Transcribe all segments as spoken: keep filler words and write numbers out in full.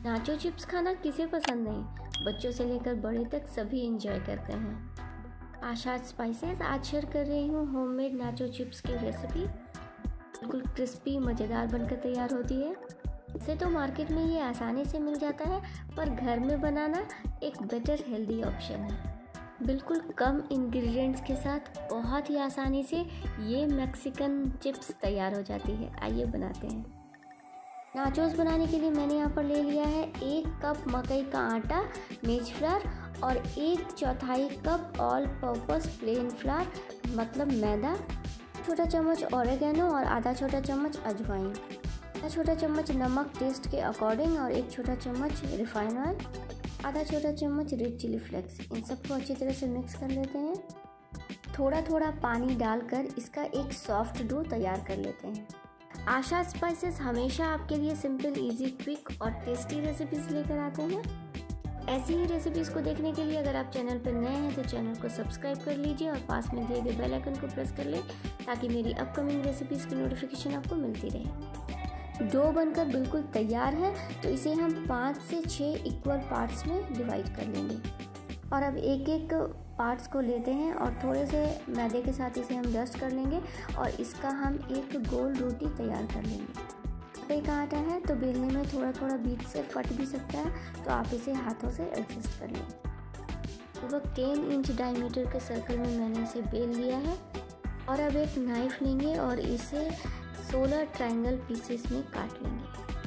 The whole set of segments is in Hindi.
नाचो चिप्स खाना किसे पसंद नहीं, बच्चों से लेकर बड़े तक सभी एंजॉय करते हैं। आशा स्पाइसेस आज शेयर कर रही हूँ होममेड नाचो चिप्स की रेसिपी। बिल्कुल क्रिस्पी मज़ेदार बनकर तैयार होती है। इसे तो मार्केट में ये आसानी से मिल जाता है, पर घर में बनाना एक बेटर हेल्दी ऑप्शन है। बिल्कुल कम इंग्रेडिएंट्स के साथ बहुत ही आसानी से ये मैक्सिकन चिप्स तैयार हो जाती है। आइए बनाते हैं। नाचोस बनाने के लिए मैंने यहाँ पर ले लिया है एक कप मकई का आटा मेज फ्लावर और एक चौथाई cup all purpose plain flour मतलब मैदा, छोटा चम्मच ऑरिगेनो और आधा छोटा चम्मच अजवाइन, आधा छोटा चम्मच नमक टेस्ट के अकॉर्डिंग और एक छोटा चम्मच रिफाइन ऑयल, आधा छोटा चम्मच रेड चिली फ्लेक्स। इन सबको अच्छी तरह से मिक्स कर लेते हैं। थोड़ा थोड़ा पानी डालकर इसका एक सॉफ्ट डो तैयार कर लेते हैं। आशा स्पाइसेस हमेशा आपके लिए सिंपल, इजी, क्विक और टेस्टी रेसिपीज़ लेकर आते हैं। ऐसी ही रेसिपीज़ को देखने के लिए अगर आप चैनल पर नए हैं तो चैनल को सब्सक्राइब कर लीजिए और पास में दिए गए बेल आइकन को प्रेस कर लें ताकि मेरी अपकमिंग रेसिपीज़ की नोटिफिकेशन आपको मिलती रहे। डो बनकर बिल्कुल तैयार है, तो इसे हम पाँच से छः इक्वल पार्ट्स में डिवाइड कर लेंगे। और अब एक एक पार्ट्स को लेते हैं और थोड़े से मैदे के साथ इसे हम डस्ट कर लेंगे और इसका हम एक गोल रोटी तैयार कर लेंगे। मकई का आटा है तो बेलने में थोड़ा थोड़ा बीच से फट भी सकता है, तो आप इसे हाथों से एडजस्ट कर लें। लगभग टेन इंच डायमीटर के सर्कल में मैंने इसे बेल लिया है। और अब एक नाइफ लेंगे और इसे सोलह ट्रायंगल पीसेस में काट लेंगे।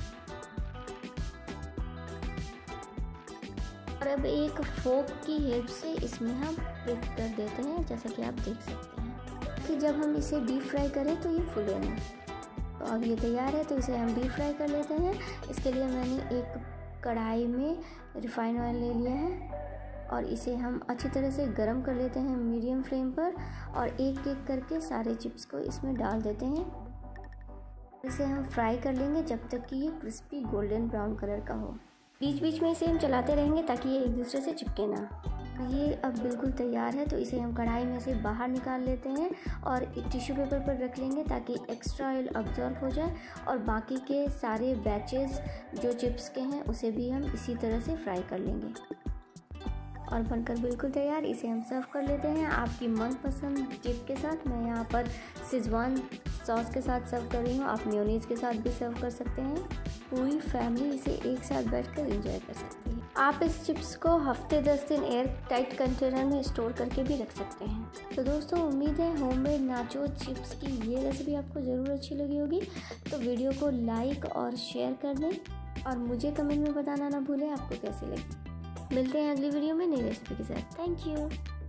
और अब एक फोक की हेल्प से इसमें हम प्रिक कर देते हैं, जैसा कि आप देख सकते हैं कि जब हम इसे डीप फ्राई करें तो ये फूले ना। तो अब ये तैयार है, तो इसे हम डीप फ्राई कर लेते हैं। इसके लिए मैंने एक कढ़ाई में रिफाइन ऑयल ले लिया है और इसे हम अच्छी तरह से गर्म कर लेते हैं मीडियम फ्लेम पर और एक एक करके सारे चिप्स को इसमें डाल देते हैं। इसे हम फ्राई कर लेंगे जब तक कि ये क्रिस्पी गोल्डन ब्राउन कलर का हो। बीच बीच में इसे हम चलाते रहेंगे ताकि ये एक दूसरे से चिपके ना। ये अब बिल्कुल तैयार है, तो इसे हम कढ़ाई में से बाहर निकाल लेते हैं और एक टिश्यू पेपर पर रख लेंगे ताकि एक्स्ट्रा ऑयल अब्जॉर्ब हो जाए। और बाकी के सारे बैचेस जो चिप्स के हैं उसे भी हम इसी तरह से फ्राई कर लेंगे। और बनकर बिल्कुल तैयार, इसे हम सर्व कर लेते हैं आपकी मनपसंद डिप के साथ। मैं यहाँ पर सिजवान सॉस के साथ सर्व कर रही हूँ, आप मेयोनीज के साथ भी सर्व कर सकते हैं। पूरी फैमिली इसे एक साथ बैठकर एंजॉय कर सकती है। आप इस चिप्स को हफ्ते दस दिन एयर टाइट कंटेनर में स्टोर करके भी रख सकते हैं। तो दोस्तों, उम्मीद है होममेड नाचो चिप्स की ये रेसिपी आपको ज़रूर अच्छी लगी होगी। तो वीडियो को लाइक और शेयर कर दें और मुझे कमेंट में बताना ना भूलें आपको कैसी लगी। मिलते हैं अगली वीडियो में नई रेसिपी के साथ। Thank you.